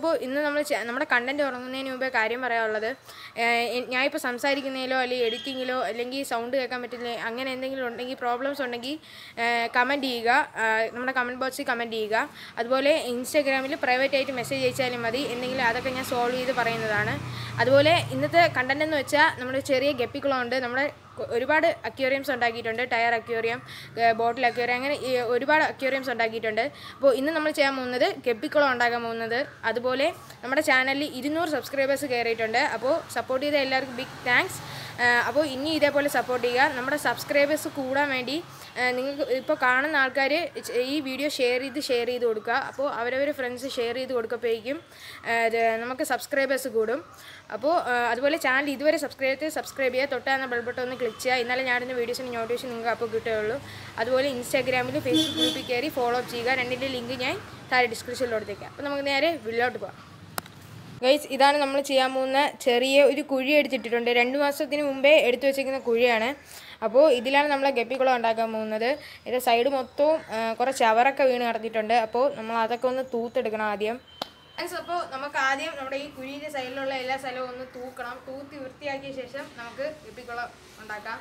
അപ്പോൾ ഇന്ന് നമ്മുടെ കണ്ടൻറ്റ് തുടങ്ങുന്നതിന് മുമ്പേ കാര്യം പറയാനുള്ളത്, ഞാനിപ്പോൾ സംസാരിക്കുന്നതിലോ അല്ലെങ്കിൽ എഡിറ്റിങ്ങിലോ അല്ലെങ്കിൽ സൗണ്ട് കേൾക്കാൻ പറ്റില്ല അങ്ങനെ എന്തെങ്കിലും ഉണ്ടെങ്കിൽ പ്രോബ്ലംസ് ഉണ്ടെങ്കിൽ കമൻറ്റ് ചെയ്യുക, നമ്മുടെ കമൻറ്റ് ബോക്സിൽ കമൻറ്റ് ചെയ്യുക. അതുപോലെ ഇൻസ്റ്റാഗ്രാമിൽ പ്രൈവറ്റ് ആയിട്ട് മെസ്സേജ് അയച്ചാലും മതി, എന്തെങ്കിലും അതൊക്കെ ഞാൻ സോൾവ് ചെയ്ത് പറയുന്നതാണ്. അതുപോലെ ഇന്നത്തെ കണ്ടൻറ്റ് എന്ന് വെച്ചാൽ നമ്മുടെ ചെറിയ ഗപ്പിക്കുളമുണ്ട്. നമ്മുടെ ഒരുപാട് അക്വേറിയംസ് ഉണ്ടാക്കിയിട്ടുണ്ട്. ടയർ അക്വേറിയം, ബോട്ടിൽ അക്വേറിയം, അങ്ങനെ ഒരുപാട് അക്വേറിയംസ് ഉണ്ടാക്കിയിട്ടുണ്ട്. അപ്പോൾ ഇന്ന് നമ്മൾ ചെയ്യാൻ പോകുന്നത് ഗപ്പിക്കുളം ഉണ്ടാക്കാൻ പോകുന്നത്. അതുപോലെ നമ്മുടെ ചാനലിൽ 200 സബ്സ്ക്രൈബേഴ്സ് കയറിയിട്ടുണ്ട്. അപ്പോൾ സപ്പോർട്ട് ചെയ്ത എല്ലാവർക്കും ബിഗ് താങ്ക്സ്. അപ്പോൾ ഇനി ഇതേപോലെ സപ്പോർട്ട് ചെയ്യുക. നമ്മുടെ സബ്സ്ക്രൈബേഴ്സ് കൂടാൻ വേണ്ടി നിങ്ങൾക്ക് ഇപ്പോൾ കാണുന്ന ആൾക്കാർ ഈ വീഡിയോ ഷെയർ ചെയ്ത് കൊടുക്കുക. അപ്പോൾ അവരവർ ഫ്രണ്ട്സ് ഷെയർ ചെയ്ത് കൊടുക്കുമ്പോഴേക്കും നമുക്ക് സബ്സ്ക്രൈബേഴ്സ് കൂടും. അപ്പോൾ അതുപോലെ ചാനൽ ഇതുവരെ സബ്സ്ക്രൈബ് ചെയ്യുക, തൊട്ടാകുന്ന ബെൽ ബട്ടൺ ഒന്ന് ക്ലിക്ക് ചെയ്യുക. എന്നാലും ഞാനിടുന്ന വീഡിയോസിന് നോട്ടിഫിക്കേഷൻ നിങ്ങൾക്ക് അപ്പോൾ കിട്ടുകയുള്ളൂ. അതുപോലെ ഇൻസ്റ്റാഗ്രാമിൽ ഫേസ്ബുക്ക് ഗ്രൂപ്പിൽ കയറി ഫോളോ ചെയ്യുക. രണ്ടിൻ്റെ ലിങ്ക് ഞാൻ താഴെ ഡിസ്ക്രിപ്ഷനിൽ കൊടുത്തേക്കാം. അപ്പോൾ നമുക്ക് നേരെ വീഡിയോയിലോട്ട് പോകാം. ഗൈസ്, ഇതാണ് നമ്മൾ ചെയ്യാൻ പോകുന്ന ചെറിയ ഒരു കുഴി എടുത്തിട്ടിട്ടുണ്ട്. 2 മാസത്തിന് മുമ്പേ എടുത്തു വെച്ചിരിക്കുന്ന കുഴിയാണ്. അപ്പോൾ ഇതിലാണ് നമ്മൾ ഗപ്പിക്കുളം ഉണ്ടാക്കാൻ പോകുന്നത്. ഇതിൻ്റെ സൈഡ് മൊത്തവും കുറച്ച് ചവറൊക്കെ വീണ് കിടത്തിയിട്ടുണ്ട്. അപ്പോൾ നമ്മൾ അതൊക്കെ ഒന്ന് തൂത്തെടുക്കണം ആദ്യം. അപ്പോൾ നമുക്ക് ആദ്യം നമ്മുടെ ഈ കുഴിയുടെ സൈഡിലുള്ള എല്ലാ സ്ഥലവും ഒന്ന് തൂത്തി വൃത്തിയാക്കിയ ശേഷം നമുക്ക് ഗപ്പിക്കുളം ഉണ്ടാക്കാം.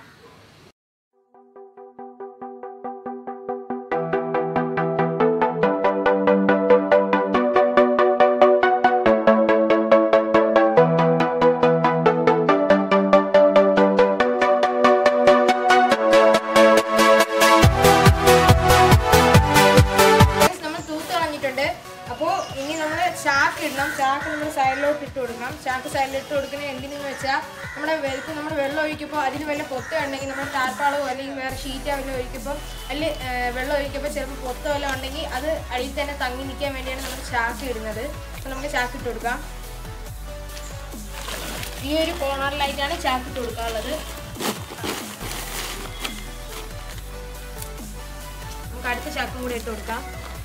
അപ്പോൾ ഇനി നമ്മൾ ചാക്ക് ഇടണം. ചാക്ക് നമ്മൾ സൈഡിലോട്ട് ഇട്ട് കൊടുക്കണം. ചാക്ക് സൈഡിലിട്ട് കൊടുക്കുന്നത് എന്തിനെന്ന് വെച്ചാൽ നമ്മൾ വെള്ളം ഒഴിക്കുമ്പോൾ അതിൽ വല്ല പൊത്ത ഉണ്ടെങ്കിൽ നമ്മൾ ടാർപ്പാളോ അല്ലെങ്കിൽ വേറെ ഷീറ്റോ വല്ല ഒഴിക്കുമ്പോൾ അതിൽ വെള്ളം ഒഴിക്കുമ്പോൾ ചിലപ്പോൾ പൊത്ത വല്ല ഉണ്ടെങ്കിൽ അത് അടിയിൽ തന്നെ തങ്ങി നിൽക്കാൻ വേണ്ടിയാണ് നമ്മൾ ചാക്ക് ഇടുന്നത്. അപ്പോൾ നമുക്ക് ചാക്ക് ഇട്ട് കൊടുക്കാം. ഈ ഒരു കോർണറിലായിട്ടാണ് ചാക്ക് ഇട്ട് കൊടുക്കാനുള്ളത്. നമുക്ക് അടുത്ത ചാക്കും കൂടെ ഇട്ട് കൊടുക്കാം.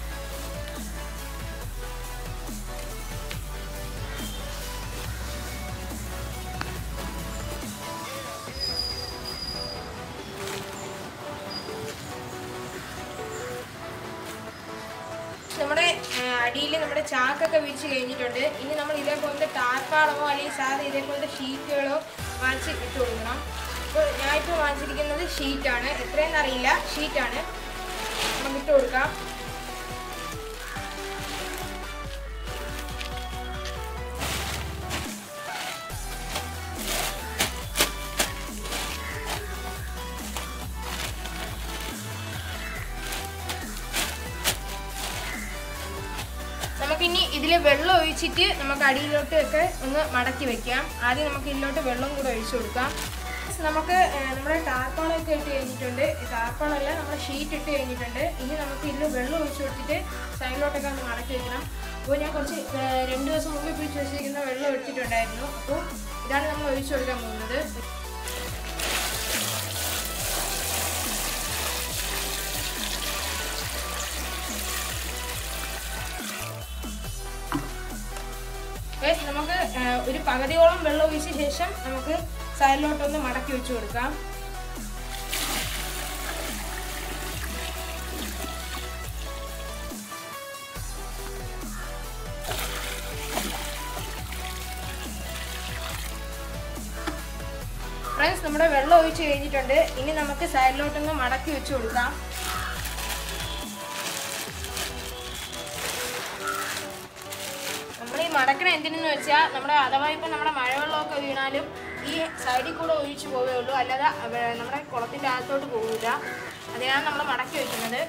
നമ്മുടെ അടിയിൽ നമ്മുടെ ചാക്കൊക്കെ വിരിച്ച് കഴിഞ്ഞിട്ടുണ്ട്. ഇനി നമ്മൾ ഇതേപോലത്തെ ടാർപ്പാളമോ അല്ലെങ്കിൽ സാധാരണ ഇതേപോലത്തെ ഷീറ്റുകളോ വാങ്ങിച്ച് ഇട്ട് കൊടുക്കണം. അപ്പോൾ ഞാനിപ്പോൾ വാങ്ങിച്ചിരിക്കുന്നത് ഷീറ്റാണ്. എത്രയെന്ന് അറിയില്ല, ഷീറ്റാണ്. നമുക്ക് ഇട്ട് കൊടുക്കാം. നമുക്കിനി ഇതിൽ വെള്ളം ഒഴിച്ചിട്ട് നമുക്ക് അടിയിലോട്ടൊക്കെ ഒന്ന് മടക്കി വെക്കാം. ആദ്യം നമുക്ക് ഇതിലോട്ട് വെള്ളം കൂടെ ഒഴിച്ചു കൊടുക്കാം. നമുക്ക് നമ്മുടെ ടാർപ്പാളൊക്കെ ഇട്ട് കഴിഞ്ഞിട്ടുണ്ട്. ടാർപ്പാളല്ല, നമ്മുടെ ഷീറ്റ് ഇട്ട് കഴിഞ്ഞിട്ടുണ്ട്. ഇനി നമുക്ക് ഇതിൽ വെള്ളം ഒഴിച്ചു കൊടുത്തിട്ട് സൈഡിലോട്ടൊക്കെ ഒന്ന് മടക്കി വെക്കണം. അപ്പോൾ ഞാൻ കുറച്ച് 2 ദിവസം മുമ്പ് പിടിച്ച് വെച്ചിരിക്കുന്ന വെള്ളം എടുത്തിട്ടുണ്ടായിരുന്നു. അപ്പോൾ ഇതാണ് നമ്മൾ ഒഴിച്ചു കൊടുക്കാൻ പോകുന്നത്. നമുക്ക് ഒരു പകുതിയോളം വെള്ളം ഒഴിച്ച ശേഷം നമുക്ക് സൈഡിലോട്ടൊന്ന് മടക്കി വെച്ച് കൊടുക്കാം. ഫ്രണ്ട്സ്, നമ്മുടെ വെള്ളം ഒഴിച്ച് കഴിഞ്ഞിട്ടുണ്ട്. ഇനി നമുക്ക് സൈഡിലോട്ടൊന്ന് മടക്കി വെച്ച് കൊടുക്കാം. നമ്മൾ ഈ മടക്കണ എന്തിനെന്ന് വെച്ചാൽ നമ്മുടെ അഥവാ ഇപ്പം നമ്മുടെ മഴവെള്ളമൊക്കെ വീണാലും ഈ സൈഡിൽ കൂടെ ഒഴിച്ച് പോവുകയുള്ളൂ, അല്ലാതെ നമ്മുടെ കുളത്തിൻ്റെ അകത്തോട്ട് പോകില്ല. അതിനാണ് നമ്മൾ മടക്കി വയ്ക്കുന്നത്.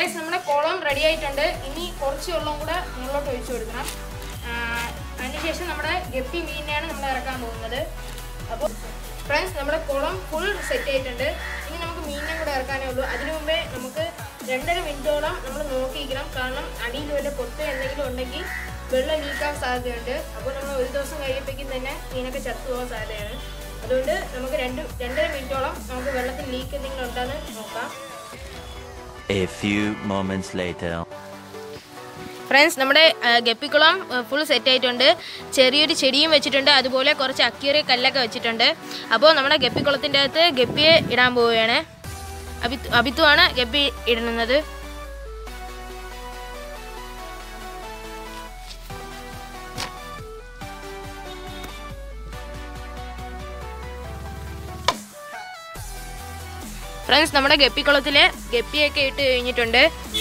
ഗൈസ് നമ്മുടെ കുളം റെഡി ആയിട്ടുണ്ട്. ഇനി കുറച്ച് വെള്ളം കൂടെ മുകളിലോട്ട് ഒഴിച്ചു കൊടുക്കണം. അതിനുശേഷം നമ്മുടെ ഗപ്പി മീനിനെയാണ് നമ്മൾ ഇറക്കാൻ പോകുന്നത്. അപ്പോൾ ഫ്രണ്ട്സ് നമ്മുടെ കുളം ഫുൾ സെറ്റ് ആയിട്ടുണ്ട്. ഇനി നമുക്ക് മീനിനെ കൂടെ ഇറക്കാനേ ഉള്ളൂ. അതിനു മുമ്പേ നമുക്ക് 2.5 മിനിറ്റോളം നമ്മൾ നോക്കിയിരിക്കണം. കാരണം അടിയിൽ വല്ല പൊട്ട് എന്തെങ്കിലും ഉണ്ടെങ്കിൽ വെള്ളം ലീക്കാൻ സാധ്യതയുണ്ട്. അപ്പോൾ നമ്മൾ ഒരു ദിവസം കഴിയുമ്പോഴേക്കും തന്നെ മീനൊക്കെ ചത്തുപോകാൻ സാധ്യതയാണ്. അതുകൊണ്ട് നമുക്ക് 2.5 മിനിറ്റോളം നമുക്ക് വെള്ളത്തിൽ ലീക്ക് എന്തെങ്കിലും ഉണ്ടെന്ന് നോക്കാം. A few moments later. Friends നമ്മുടെ ഗപ്പിക്കുളം ഫുൾ സെറ്റ് ആയിട്ടുണ്ട്. ചെറിയൊരു ചെടിയും വെച്ചിട്ടുണ്ട്. അതുപോലെ കുറച്ച് അക്വേറിയം കല്ലൊക്കെ വെച്ചിട്ടുണ്ട്. അപ്പോൾ നമ്മുടെ ഗപ്പിക്കുളത്തിൻ്റെ അകത്ത് ഗപ്പിയെ ഇടാൻ പോവുകയാണ്. അബിത്തുവാണ് ഗപ്പി ഇടുന്നത്. ഫ്രണ്ട്സ് നമ്മുടെ ഗപ്പിക്കുളത്തിൽ ഗപ്പിയൊക്കെ ഇട്ട് കഴിഞ്ഞിട്ടുണ്ട്.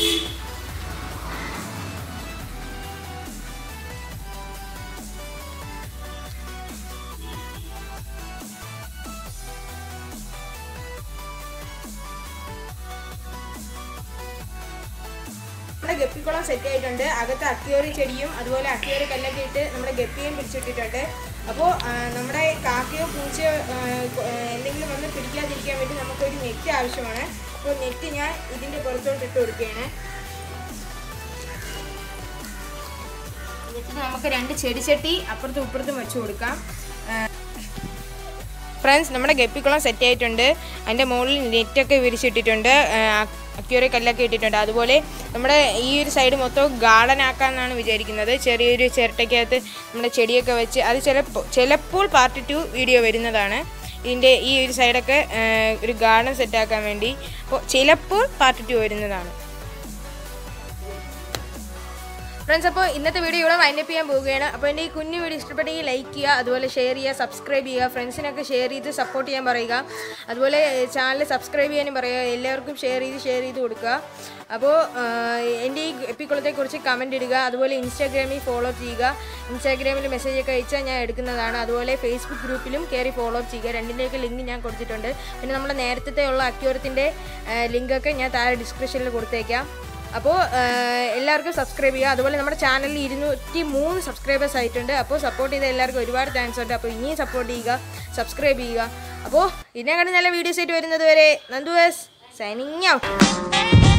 നമ്മുടെ ഗപ്പിക്കുളം സെറ്റ് ആയിട്ടുണ്ട്. അകത്ത് അക്വേറിയം ചെടിയും അതുപോലെ അക്വേറിയം കല്ലൊക്കെ ഇട്ട് നമ്മുടെ ഗപ്പിയും പിടിച്ചിട്ടിട്ടുണ്ട്. അപ്പോൾ നമ്മുടെ കാക്കയോ പൂച്ചയോ എന്തെങ്കിലും വന്ന് പിടിക്കാതിരിക്കാൻ വേണ്ടി നമുക്കൊരു നെറ്റ് ആവശ്യമാണ്. അപ്പോൾ നെറ്റ് ഞാൻ ഇതിൻ്റെ പുറത്തോട്ട് ഇട്ട് കൊടുക്കുകയാണ്. എന്നിട്ട് നമുക്ക് 2 ചെടിച്ചട്ടി അപ്പുറത്തും ഇപ്പുറത്തും വെച്ച് കൊടുക്കാം. ഫ്രണ്ട്സ് നമ്മുടെ ഗപ്പിക്കുളം സെറ്റ് ആയിട്ടുണ്ട്. അതിൻ്റെ മുകളിൽ നെറ്റൊക്കെ വിരിച്ചിട്ടിട്ടുണ്ട്. അക്വേറിയം കല്ലൊക്കെ ഇട്ടിട്ടുണ്ട്. അതുപോലെ നമ്മുടെ ഈ ഒരു സൈഡ് മൊത്തം ഗാർഡൻ ആക്കാമെന്നാണ് വിചാരിക്കുന്നത്. ചെറിയൊരു ചിരട്ടയ്ക്കകത്ത് നമ്മുടെ ചെടിയൊക്കെ വെച്ച് അത് ചിലപ്പോൾ പാർട്ട് 2 വീഡിയോ വരുന്നതാണ്. ഇതിൻ്റെ ഈ ഒരു സൈഡൊക്കെ ഒരു ഗാർഡൻ സെറ്റാക്കാൻ വേണ്ടി. അപ്പോൾ ചിലപ്പോൾ പാർട്ട് 2 വരുന്നതാണ്. ഫ്രണ്ട്സ് അപ്പോൾ ഇന്നത്തെ വീഡിയോ ഇവിടെ വൈൻഡപ്പ് ചെയ്യാൻ പോവുകയാണ്. അപ്പോൾ എൻ്റെ ഈ കുഞ്ഞു വീഡിയോ ഇഷ്ടപ്പെട്ടെങ്കിൽ ലൈക്ക് ചെയ്യുക, അതുപോലെ ഷെയർ ചെയ്യുക, സബ്സ്ക്രൈബ് ചെയ്യുക, ഫ്രണ്ട്സിനൊക്കെ ഷെയർ ചെയ്ത് സപ്പോർട്ട് ചെയ്യാൻ പറയുക. അതുപോലെ ചാനൽ സബ്സ്ക്രൈബ് ചെയ്യാനും പറയുക. എല്ലാവർക്കും ഷെയർ ചെയ്ത് കൊടുക്കുക. അപ്പോൾ എൻ്റെ ഈ ഗപ്പിക്കുളത്തെക്കുറിച്ച് കമൻറ്റ് ഇടുക. അതുപോലെ ഇൻസ്റ്റാഗ്രാമിൽ ഫോളോ ചെയ്യുക. ഇൻസ്റ്റാഗ്രാമിൽ മെസ്സേജൊക്കെ അയച്ചാൽ ഞാൻ എടുക്കുന്നതാണ്. അതുപോലെ ഫേസ്ബുക്ക് ഗ്രൂപ്പിലും കയറി ഫോളോ ചെയ്യുക. രണ്ടിൻ്റെയൊക്കെ ലിങ്ക് ഞാൻ കൊടുത്തിട്ടുണ്ട്. പിന്നെ നമ്മുടെ നേരത്തെ ഉള്ള അക്വേറിയത്തിൻ്റെ ലിങ്കൊക്കെ ഞാൻ താഴെ ഡിസ്ക്രിപ്ഷനിൽ കൊടുത്തേക്കാം. അപ്പോൾ എല്ലാവർക്കും സബ്സ്ക്രൈബ് ചെയ്യുക. അതുപോലെ നമ്മുടെ ചാനലിൽ 203 സബ്സ്ക്രൈബേഴ്സ് ആയിട്ടുണ്ട്. അപ്പോൾ സപ്പോർട്ട് ചെയ്ത എല്ലാവർക്കും ഒരുപാട് താങ്ക്സ് ഉണ്ട്. അപ്പോൾ ഇനിയും സപ്പോർട്ട് ചെയ്യുക, സബ്സ്ക്രൈബ് ചെയ്യുക. അപ്പോൾ ഇതിനെക്കാളും നല്ല വീഡിയോസ് ആയിട്ട് വരുന്നത് വരെ നന്ദു എസ് സൈനിങ് ഔട്ട്.